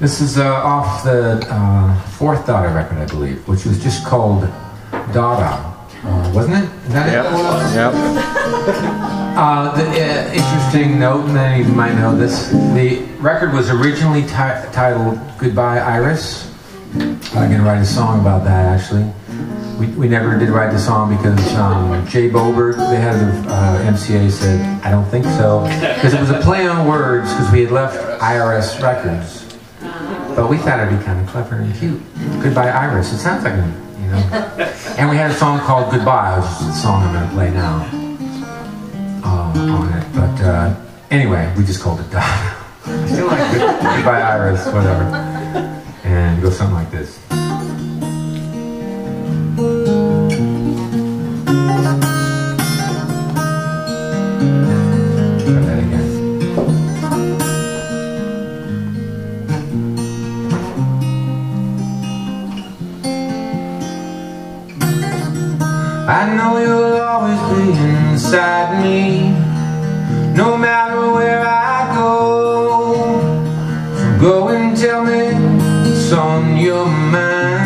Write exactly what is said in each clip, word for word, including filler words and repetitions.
This is uh, off the uh, fourth Dada record, I believe, which was just called Dada, uh, wasn't it? Is that yep. it? Yep. Uh, the uh, interesting note, and many of you might know this, the record was originally titled Goodbye Iris. I'm going to write a song about that, actually. We, we never did write the song because um, Jay Boberg, the head of uh, M C A, said, I don't think so. Because it was a play on words, because we had left I R S Records. But we thought it'd be kind of clever and cute. Goodbye Iris, it sounds like, a, you know. And we had a song called Goodbye, which is the song I'm going to play now uh, on it. But uh, anyway, we just called it Dada. I still like good, Goodbye Iris, whatever. And go something like this. Try that again. I know you'll always be inside me, no matter where I go. So go and tell me what's on your mind.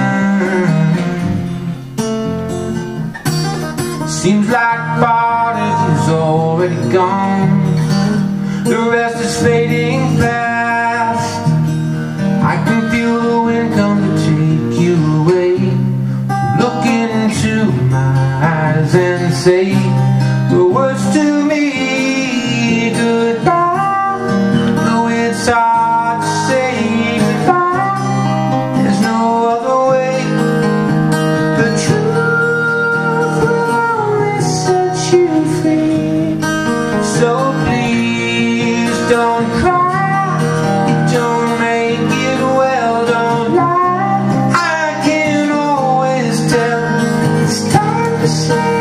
Seems like part of you's already gone, the rest is fading fast. I can feel the wind come to take you away. Look into my eyes and say the words to me, goodbye. Though it's hard to say goodbye, there's no other way. The truth will only set you free. So please don't cry, don't make it well, don't lie. I can always tell it's time to say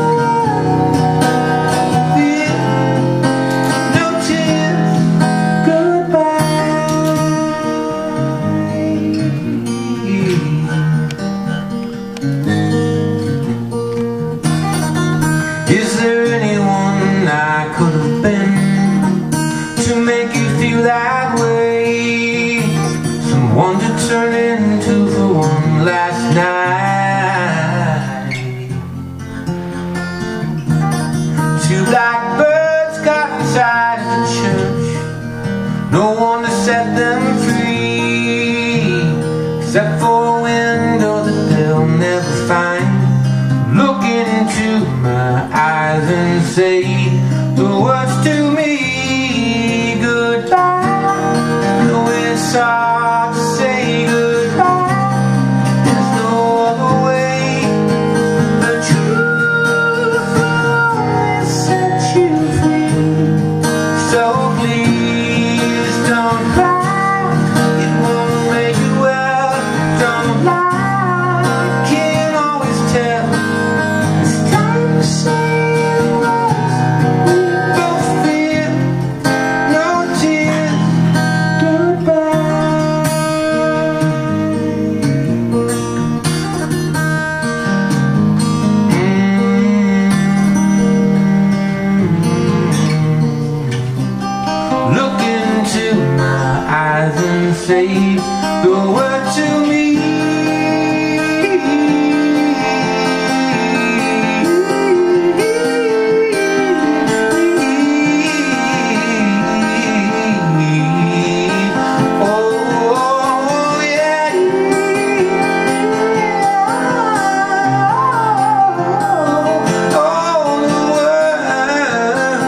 that way, someone to turn into for one last night. Two blackbirds got inside of the church, no one to set them free, except for a window that they'll never find. Look into my eyes and say the words to me. It's hard to say goodbye, there's no other way. The truth will only set you free. So please don't cry, it won't make it well. Don't lie, I can always tell it's time to say the words we both feel. No tears, goodbye. Look into my eyes and say the word to me. Oh, yeah. Oh, the word.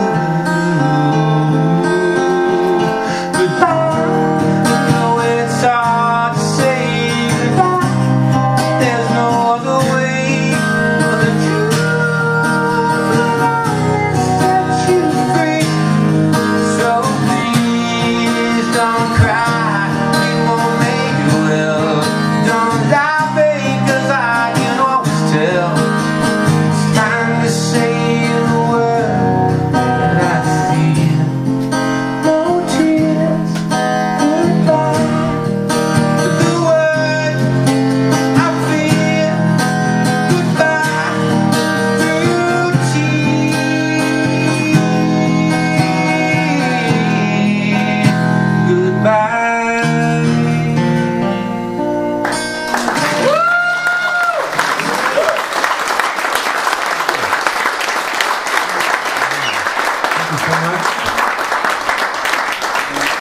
Goodbye. It's very much.